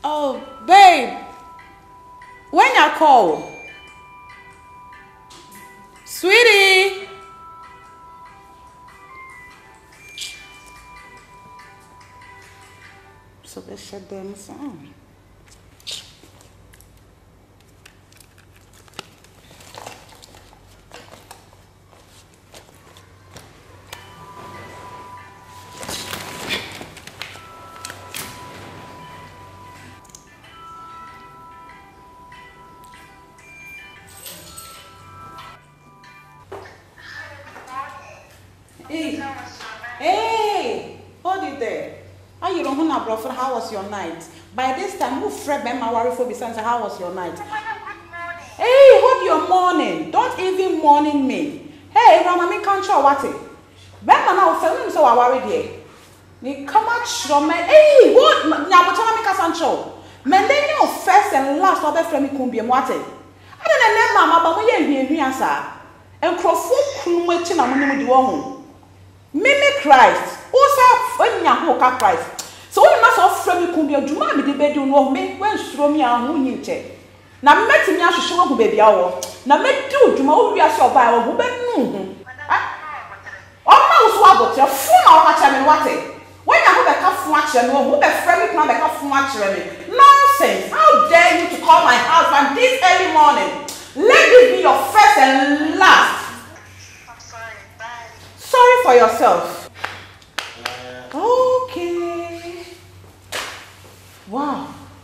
Oh, babe. When you call? Sweetie. So they shut them down. Hey, hold it there. How you don't know, bro? How was your night? By this time, who Fred Bema worry for besides how was your night? Hey, hold your morning. Don't even morning me. Hey, Ramami can't show what it. Bema now tell him so I worry there. Ni come out show me. Hey, what? Now but tell me Casancho. Men then you first and last other friend me kumbi mwate. I don't know mama, but we ain't here answer. And crofo kumwechi na muni di wo. Mimi Christ. Osa when you Christ. So when must offer me kumbi adwuma me de bedu no me when suro me ahu nyinche. Na meti me ahwehwe wo baby awo. Na medi adwuma wo wi ase oba wo be nu hu. Oma wo so abote fu na wo ka cha me wate. When you have a fu a che me wo be frɛ me plan be ka fu a che me. Nonsense. How dare you to call my husband this early morning? Let this be your first and last. I'm sorry, bye. Sorry for yourself. Okay. Wow.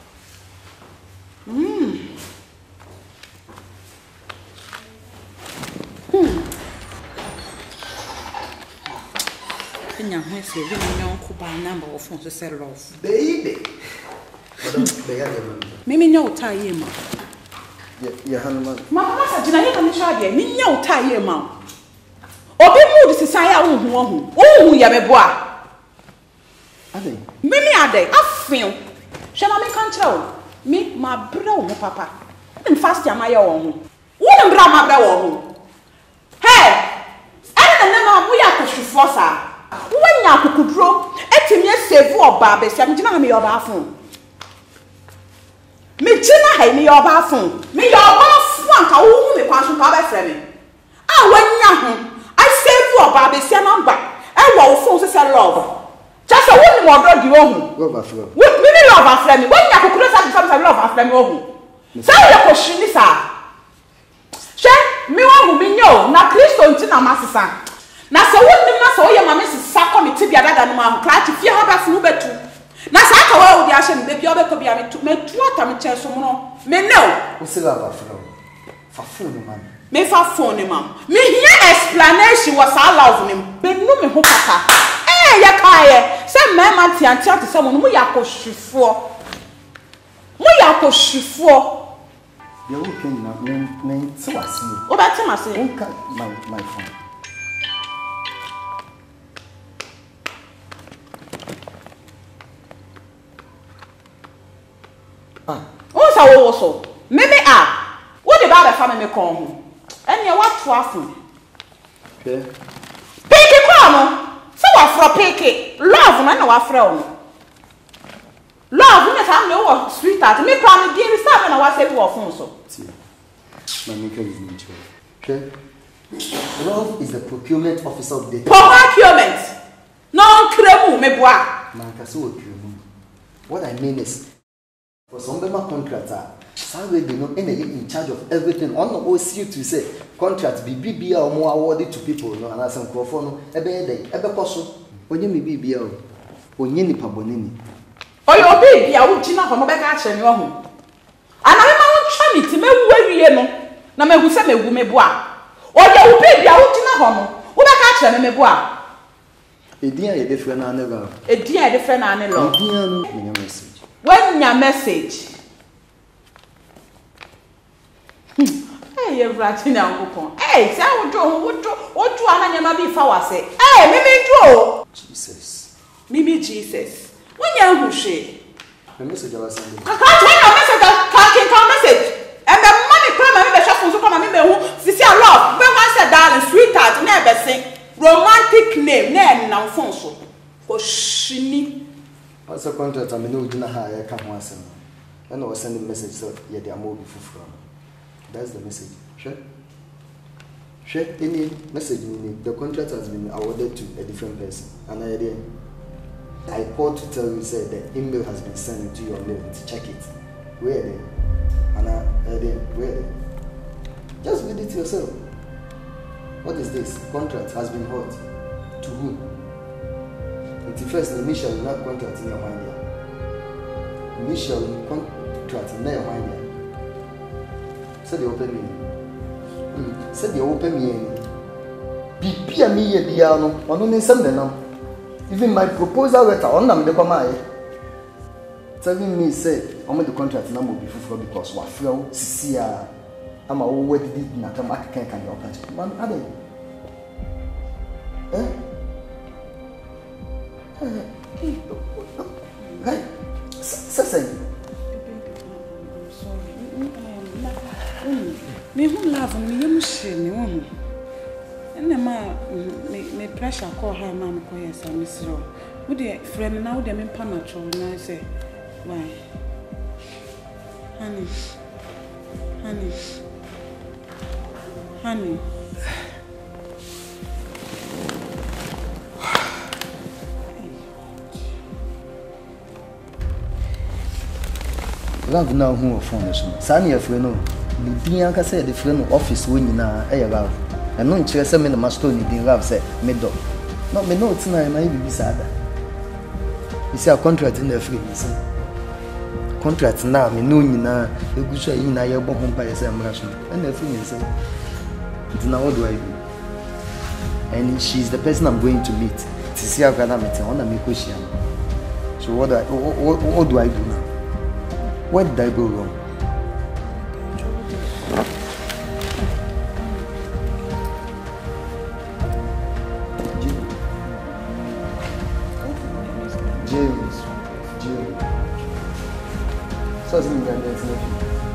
Nya ho se bi nya nko ba number of phone so say love. Baby. Madam, baby. Mimi nya utaye ma. Ya Hanuman. Mama sa jina he na try dey. Mi nya utaye ma. Obi mood sisan ya wo hu. Wo hu ya meboa. Ade. Mimi ade afin. Hwe na me kan kire wo. Mi ma bra wo papa. Em fast ya ma ya wo hu. Wo na bra ma bra wo hu. Hey! Ana na ma mu ya kohwefo sa. Wanya akukudro etimi save oba be sia me gina me yoba afun. Me gina ha me yoba afun. Me yoba afun anka wo hu me kwanso pa be frɛ me. Ah wanya ho. I save oba be sia number. E wo phone so say love. Just a wo ni mo do di wo hu. Love afro. We me love afrɛ me. Wanya akukudro sa love afrɛ me wo hu. Sa wo ko hwini sa. Hwe me wo hu me nyo na Kristo nti na masesa. Na se wonnim na se wo ye mame sisa committee bia dada no ma klati fie ha ba funu betu na sa ka wa wo di ahye me bia obeko bia metu ata me cheso mo no me no O se love afro. Fa phone man. me fa phone mam me hear explanation was our love nim be nu me ho papa ya kae se mema tianti ate se mo no mo yakohwefo Ya wo ken na men se wase. o ba tema se Nka my phone. o sa wo so me wo de ba fa me kon ho ene wa to afun Okay. peke kwa no se wa fro peke love na wa fro no love me sa me wo sweetheart me kwa me die sa na wa se wo fun so Mamika is in charge. Okay. Love is the procurement officer of data. procurement no kremu me boa Mankaso procurement. What I mean is, for some Bema contractor, somewhere they know in charge of everything. On the OCU to say contract be or more awarded to people. No, and as I'm no ebe koso. Onye me be onye ni paboneni. oyo baby a wo gina ho no be ka kire ne ho ana me ma wo twa me ti me wu awie no na me hu se me wu me boa oyo wo baby a wo gina ho no wo be ka kire me boa Edin a ye de frɛ na never. edin a de frɛ na ne lo Edin no me message. when your message hey everything na ngopon hey say wo do ananya ma bi fa wase hey me do Jesus. Jesus when you hushe The message I was sending. Kaka tell your message ka message and the money come me be shop so come me hu sisi a love when one say darling sweetheart na be sing romantic name na na phone so ko shini What's the contract I mean no gina ha ya ka ho asem. And I was sending message so yeah they are more before. That's the message. Share any message the contract has been awarded to a different person. And I called to tell you said the email has been sent to your mail to check it. Where then? And where? Just read it yourself. What is this? Contract has been what? To whom? It's the first initial not contract in your mind here. Initial contract in your mind here. Say the open meaning. Say the open meaning. Be me ye piano, or no send them. Even my proposal letter on them the Pamai. Telling me say I'm the contract number before because what flow Cecilia I'm a wedded it not a mark can you open man are they? Say me who love me you machine and the man me pressure call her man call yes and Miss Row. Would the friend now them in Panacho and I say why? Honey. Love now who phone so. Sani your friend no. Ni din say the friend office we nyina love. And no nkyere say me na master ni din love say me do. No me no tina na e bi sada. You see a contract in the free contract now me no nyina egu so yi na ye bo ho pa ye say amra so. And the free say now what do I do? And she's the person I'm going to meet. To see how can I meet her on a question. So what do I do now? Where did I go wrong? James. So it's me and there's nothing.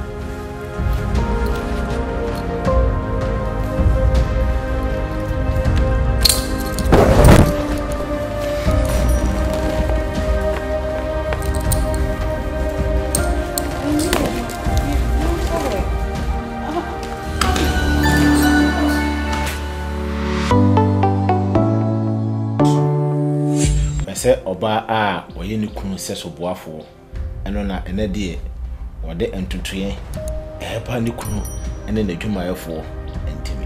Say oba a oye ni kunu se so boafo eno na ene de wode entutue epa ni kunu ene na dwumayefo entimi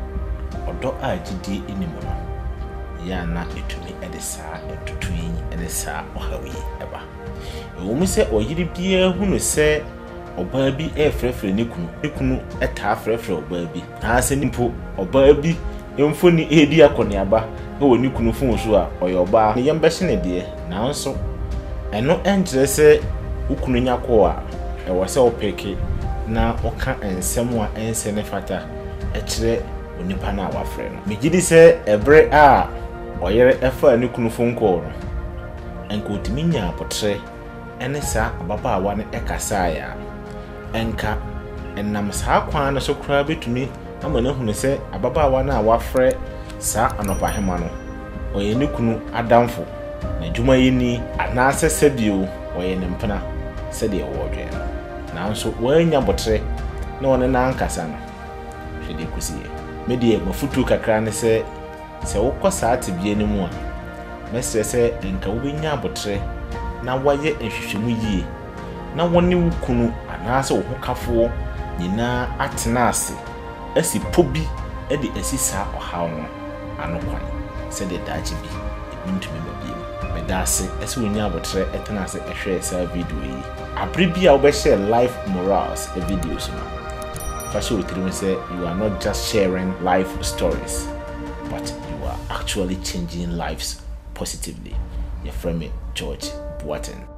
odo a gidi enimo no ya na etumi ede saa entutue ene saa ohawi eba wo mu se oyiri bia hunu se oba bi frefre ni kunu eta frefre oba bi na se nimpo oba bi emfoni edi akoniaba no ni kunu fun so a oyoba ne yembe hye ne de na nso eno enkyere se ukunu nyako a e wo se opeke na oka ensem a ense ne fata e kire onipa na wafre no megidi se ebre a oyere efa ne kunu fun ko no enka otimi nya apotre ene sa ababaawa ne ekasa ya enka enam sa kwan na so kra betumi amana hunu se ababaawa na wafre sa anopa hema no oye ne kunu adamfo na dwuma yini anase sebio oye ne mpena se de wodwe na nso wanya botre na one na ankasa no hwede kusiye medie mafutu kakra ne se wokosa atebie ne mu a mesre se enka wo benya botre na waye ehwehwemu yie na wone wo kunu anase wo hokafo nyina atena ase asi pobi e de asisa ohaw no anokwan se de daji bi ebintumi babiem medase ese wonya abotre etena ase ehwe sa video yi abre bi a wo be share life morals e videos no fa show tiri say you are not just sharing life stories but you are actually changing lives positively. Your friend George Boateng.